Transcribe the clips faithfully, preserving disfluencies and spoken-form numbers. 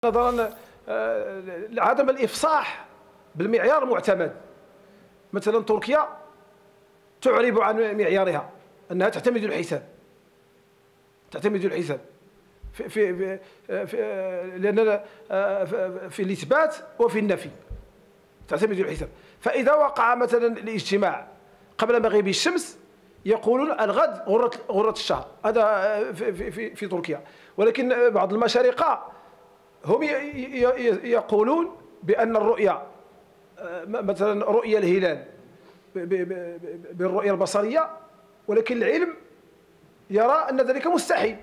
نظرا عدم الإفصاح بالمعيار المعتمد. مثلا تركيا تعرب عن معيارها أنها تعتمد الحساب تعتمد الحساب في في في لأن في الإثبات وفي النفي تعتمد الحساب. فإذا وقع مثلا الاجتماع قبل مغيب الشمس يقولون الغد غرة غرة الشهر، هذا في في في, في تركيا. ولكن بعض المشارقة هم يقولون بأن الرؤية مثلا رؤية الهلال بالرؤية البصرية، ولكن العلم يرى أن ذلك مستحيل،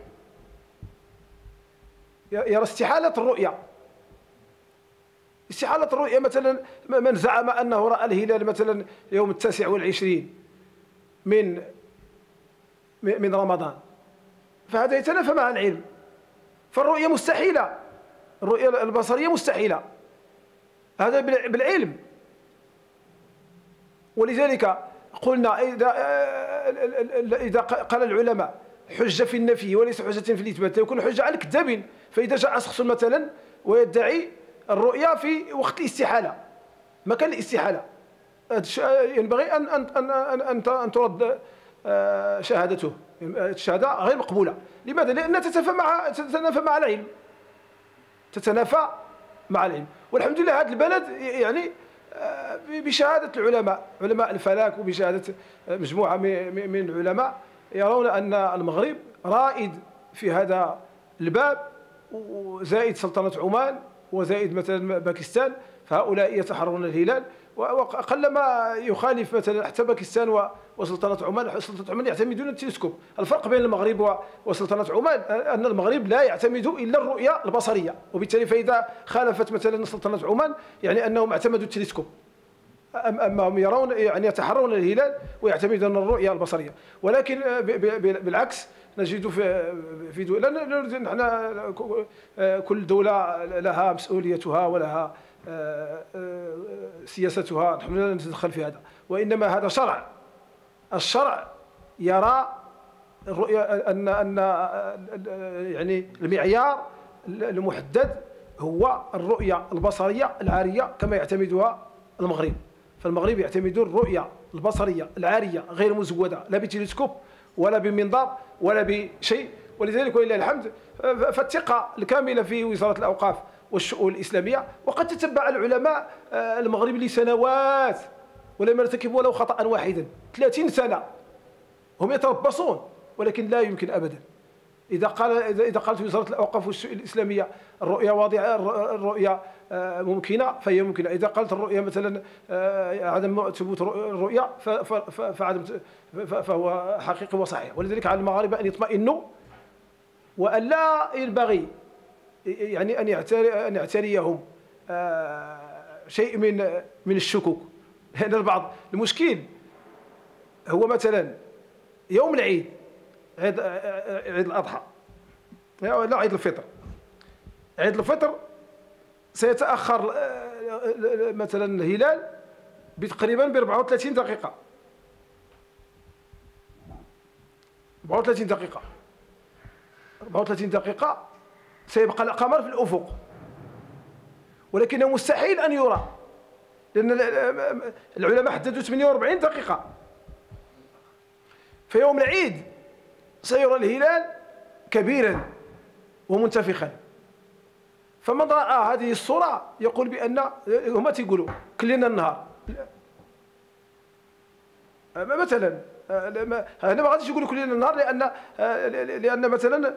يرى استحالة الرؤية استحالة الرؤية. مثلا من زعم أنه رأى الهلال مثلا يوم التاسع والعشرين من من رمضان فهذا يتنافى مع العلم، فالرؤية مستحيلة، الرؤية البصرية مستحيلة، هذا بالعلم. ولذلك قلنا إذا إذا قال العلماء حجة في النفي وليس حجة في الإثبات يكون حجة على الكذابين. فإذا جاء شخص مثلا ويدعي الرؤية في وقت الاستحالة، مكان الاستحالة، ينبغي أن أن أن أن أن ترد شهادته، الشهادة غير مقبولة. لماذا؟ لأنها تتنافى مع تتنافى مع العلم تتنافى مع العلم. والحمد لله هذا البلد يعني بشهادة العلماء علماء الفلك وبشهادة مجموعة من العلماء يرون أن المغرب رائد في هذا الباب، وزائد سلطنة عمان وزائد مثلا باكستان، فهؤلاء يتحرون الهلال. وقلما يخالف مثلا حتى باكستان وسلطنة عمان، سلطنة عمان يعتمدون التلسكوب. الفرق بين المغرب وسلطنة عمان أن المغرب لا يعتمد إلا الرؤية البصرية، وبالتالي فإذا خالفت مثلا سلطنة عمان يعني أنهم اعتمدوا التلسكوب، أما هم يرون يعني يتحرون الهلال ويعتمدون الرؤية البصرية. ولكن بالعكس نجد في في دول، نحن كل دولة لها مسؤوليتها ولها سياستها، نحن لا نتدخل في هذا، وإنما هذا شرع. الشرع يرى الرؤية أن أن يعني المعيار المحدد هو الرؤية البصرية العارية كما يعتمدها المغرب. فالمغرب يعتمدون الرؤية البصرية العارية غير مزودة لا بتلسكوب ولا بمنظار ولا بشيء. ولذلك ولله الحمد فالثقة الكاملة في وزارة الأوقاف والشؤون الإسلامية. وقد تتبع العلماء المغرب لسنوات ولم يرتكبوا ولو خطأ واحدا، ثلاثين سنة هم يتربصون، ولكن لا يمكن أبدا. إذا قال إذا قالت وزارة الأوقاف والشؤون الإسلامية الرؤية واضحة، الرؤية ممكنة فهي ممكنة. إذا قالت الرؤية مثلا عدم ثبوت الرؤية فعدم فهو حقيقي وصحيح. ولذلك على المغاربة أن يطمئنوا، وأن لا ينبغي يعني أن يعتري أن يعتريهم شيء من من الشكوك. لأن البعض المشكل هو مثلا يوم العيد، عيد عيد الأضحى لا عيد الفطر، عيد الفطر سيتأخر مثلا الهلال تقريبا ب أربعة وثلاثين دقيقة، أربعة وثلاثين دقيقة أربعة وثلاثين دقيقة سيبقى القمر في الأفق، ولكنه مستحيل أن يرى لأن العلماء حددوا ثمانية وأربعين دقيقة. في يوم العيد سيرى الهلال كبيرا ومنتفخا. فمن رأى هذه الصورة يقول بأن هما تيقولوا كلنا النهار مثلا. هنا ما غاديش يقولوا كلنا النهار لأن لأن مثلا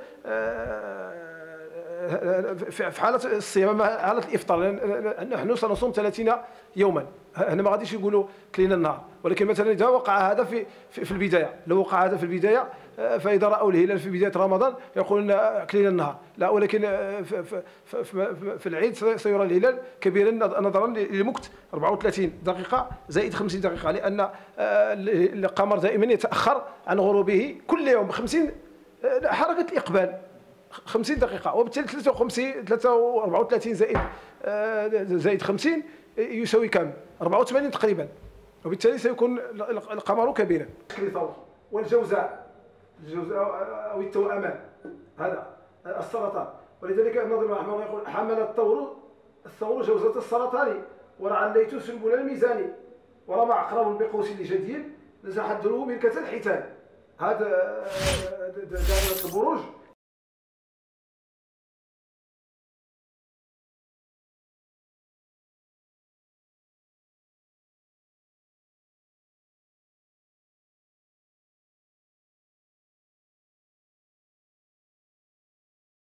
في حالة الصيام، حالة الإفطار نحن سنصوم ثلاثين يوما، هنا ما غاديش يقولوا كلينا النهار. ولكن مثلا إذا وقع هذا في في البداية، لو وقع هذا في البداية فإذا رأوا الهلال في بداية رمضان يقولون كلينا النهار، لا. ولكن في, في, في, في العيد سيرى الهلال كبيرا نظرا للمكت أربعة وثلاثين دقيقة زائد خمسين دقيقة، لأن القمر دائما يتأخر عن غروبه كل يوم خمسين حركة الإقبال خمسين دقيقة، وبالتالي ثلاثة وخمسين ثلاثة وأربعة وثلاثين زائد زائد خمسين يساوي كم؟ أربعة وثمانين تقريبا، وبالتالي سيكون القمر كبيرا. والجوزاء الجوزاء أو التوأمان، هذا السرطان ولذلك الناظم رحمه الله يقول: حمل الثور الثور جوزة السرطان ورعى الليث سنبل الميزان ورمى عقرب بقوس لجديد نزح الدلو ملكة الحيتان. هذا دائرة البروج